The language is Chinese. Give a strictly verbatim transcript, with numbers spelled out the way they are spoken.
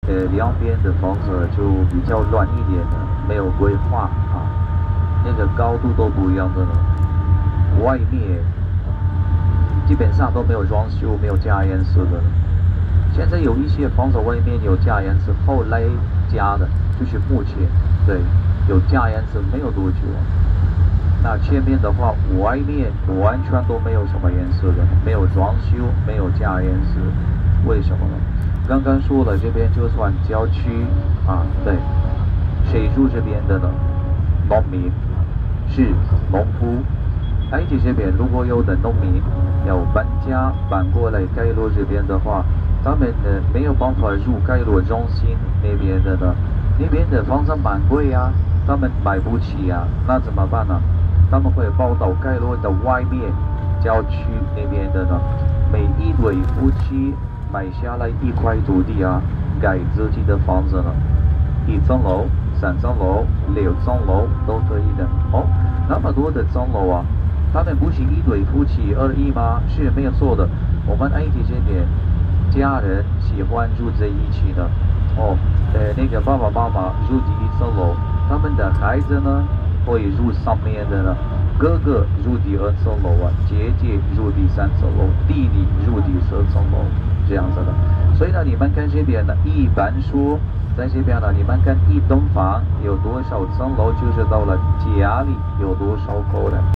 呃，两边的房子就比较乱一点的，没有规划啊，那个高度都不一样的呢。外面基本上都没有装修，没有加颜色的。现在有一些房子外面有加颜色，后来加的，就是目前对有加颜色没有多久啊。那前面的话，外面完全都没有什么颜色的，没有装修，没有加颜色，为什么呢？刚刚说了，这边就算郊区啊，对，谁住这边的呢？农民，是农夫。埃及这边如果有的农民要搬家搬过来盖洛这边的话，他们呢没有办法入盖洛中心那边的呢，那边的房子蛮贵呀，他们买不起呀，那怎么办呢？他们会跑到盖洛的外面郊区那边的呢，每一对夫妻买下来一块土地啊，盖自己的房子呢，一层楼、三层楼、六层楼都可以的哦。那么多的层楼啊，他们不是一对夫妻而已吗？是没有错的。我们埃及这边家人喜欢住在一起的哦。呃，那个爸爸妈妈住第一层楼，他们的孩子呢会住上面的呢。哥哥入第二层楼啊，姐姐入第三层楼，弟弟入第四层楼，这样子的。所以呢，你们看这边呢，一般说，在这边呢，你们看一栋房有多少层楼，就知道了家里有多少口人。